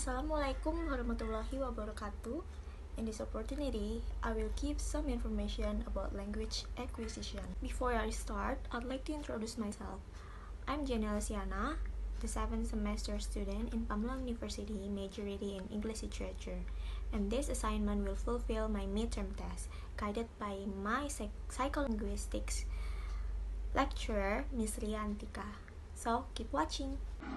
Assalamualaikum warahmatullahi wabarakatuh. In this opportunity, I will give some information about language acquisition. Before I start, I'd like to introduce myself. I'm Janelle Siana, the 7th semester student in Pamulang University, majoring in English Literature. And this assignment will fulfill my midterm test, guided by my psycholinguistics lecturer, Miss Riantika. So, keep watching.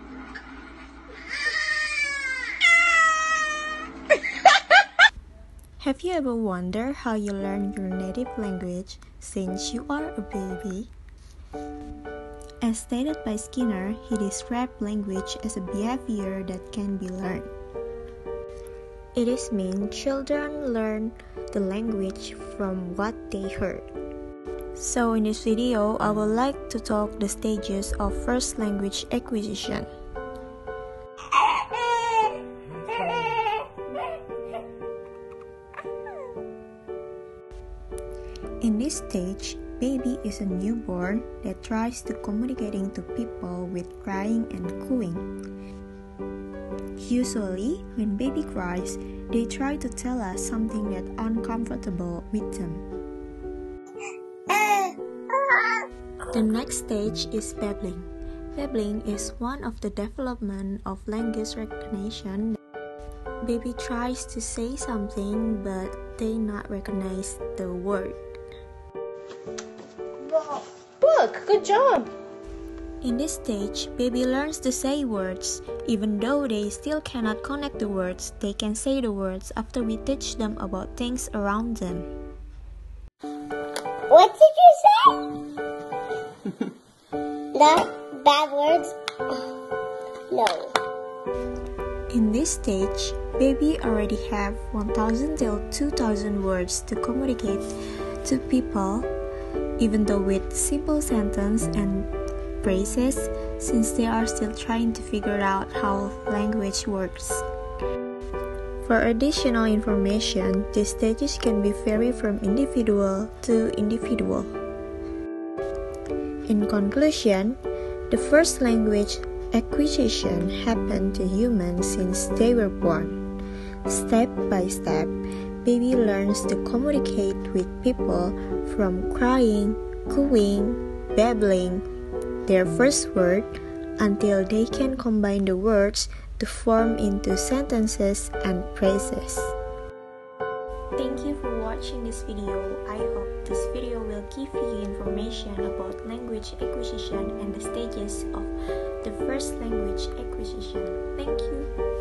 Have you ever wondered how you learn your native language since you are a baby? As stated by Skinner, he described language as a behavior that can be learned. It is mean children learn the language from what they heard. So in this video, I would like to talk the stages of first language acquisition. In this stage, baby is a newborn that tries to communicating to people with crying and cooing. Usually, when baby cries, they try to tell us something that's uncomfortable with them. The next stage is babbling. Babbling is one of the development of language recognition. Baby tries to say something, but they not recognize the word. Look, good job! In this stage, baby learns to say words. Even though they still cannot connect the words, they can say the words after we teach them about things around them. What did you say? The bad words? No. In this stage, baby already have 1,000 till 2,000 words to communicate to people, even though with simple sentence and phrases, since they are still trying to figure out how language works. For additional information, these stages can be vary from individual to individual. In conclusion, the first language acquisition happened to humans since they were born. Step by step, baby learns to communicate with people from crying, cooing, babbling, their first word, until they can combine the words to form into sentences and phrases. Thank you for watching this video. I hope this video will give you information about language acquisition and the stages of the first language acquisition. Thank you.